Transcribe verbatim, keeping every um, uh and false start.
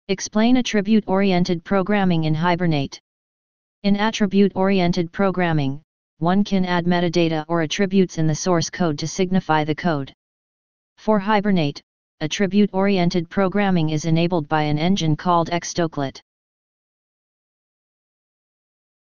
Explain attribute-oriented programming in Hibernate. In attribute-oriented programming, one can add metadata or attributes in the source code to signify the code. For Hibernate, attribute-oriented programming is enabled by an engine called Xtoclet.